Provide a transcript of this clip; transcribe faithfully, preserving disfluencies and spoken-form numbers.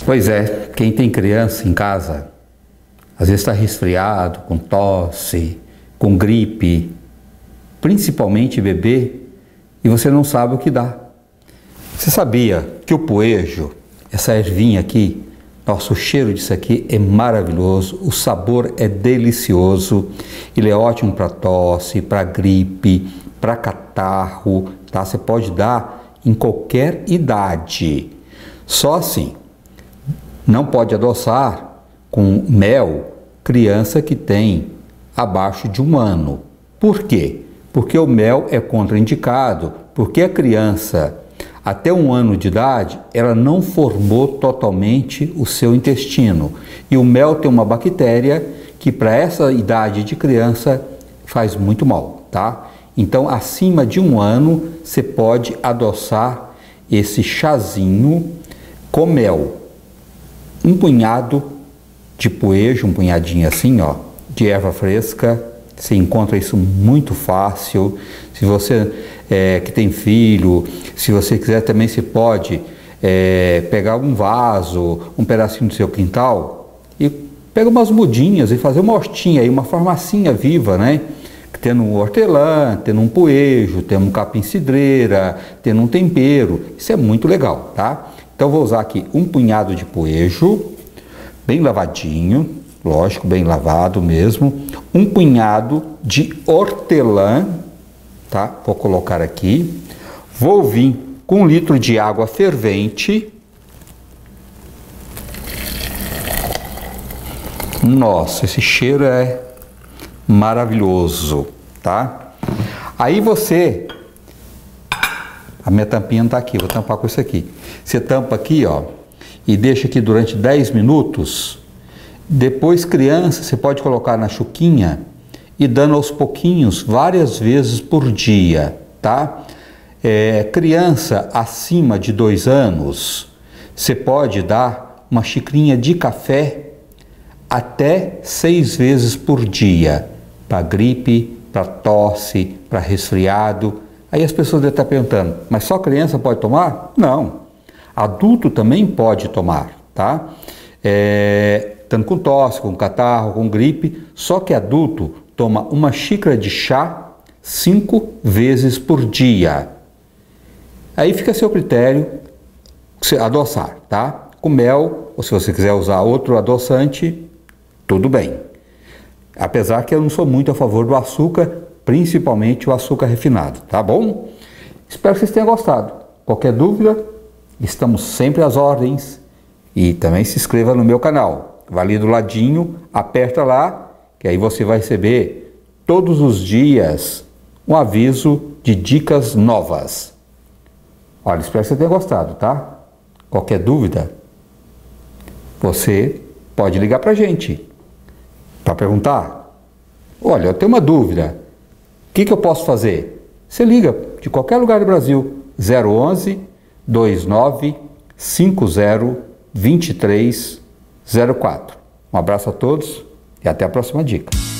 Pois é, quem tem criança em casa, às vezes está resfriado, com tosse, com gripe, principalmente bebê, e você não sabe o que dá. Você sabia que o poejo, essa ervinha aqui, nossa, o cheiro disso aqui é maravilhoso, o sabor é delicioso, ele é ótimo para tosse, para gripe, para catarro, tá? Você pode dar em qualquer idade. Só assim, não pode adoçar com mel criança que tem abaixo de um ano. Por quê? Porque o mel é contraindicado, porque a criança até um ano de idade, ela não formou totalmente o seu intestino. E o mel tem uma bactéria que para essa idade de criança faz muito mal, tá? Então, acima de um ano, você pode adoçar esse chazinho com mel. Um punhado de poejo, um punhadinho assim, ó, de erva fresca. Você encontra isso muito fácil. Se você é, que tem filho, se você quiser também, você pode é, pegar um vaso, um pedacinho do seu quintal e pega umas mudinhas e fazer uma hortinha aí, uma farmacinha viva, né? Tendo um hortelã, tendo um poejo, tendo um capim-cidreira, tendo um tempero. Isso é muito legal, tá? Então vou usar aqui um punhado de poejo, bem lavadinho, lógico, bem lavado mesmo. Um punhado de hortelã, tá? Vou colocar aqui. Vou vir com um litro de água fervente. Nossa, esse cheiro é maravilhoso, tá? Aí você... A minha tampinha não tá aqui, vou tampar com isso aqui. Você tampa aqui, ó, e deixa aqui durante dez minutos. Depois, criança, você pode colocar na chuquinha e dando aos pouquinhos, várias vezes por dia, tá? É, criança acima de dois anos, você pode dar uma xicrinha de café até seis vezes por dia, para gripe, para tosse, para resfriado. Aí as pessoas devem estar perguntando, mas só criança pode tomar? Não, adulto também pode tomar, tá? É... Tanto com tosse, com catarro, com gripe, só que adulto toma uma xícara de chá cinco vezes por dia. Aí fica a seu critério adoçar, tá? Com mel, ou se você quiser usar outro adoçante, tudo bem. Apesar que eu não sou muito a favor do açúcar, principalmente o açúcar refinado, tá bom? Espero que vocês tenham gostado. Qualquer dúvida, estamos sempre às ordens. E também se inscreva no meu canal. Vai ali do ladinho, aperta lá, que aí você vai receber todos os dias um aviso de dicas novas. Olha, espero que você tenha gostado, tá? Qualquer dúvida, você pode ligar pra gente para perguntar. Olha, eu tenho uma dúvida, o que, que eu posso fazer? Você liga de qualquer lugar do Brasil, zero onze, dois nove, cinco zero, dois três zero quatro. Um abraço a todos e até a próxima dica.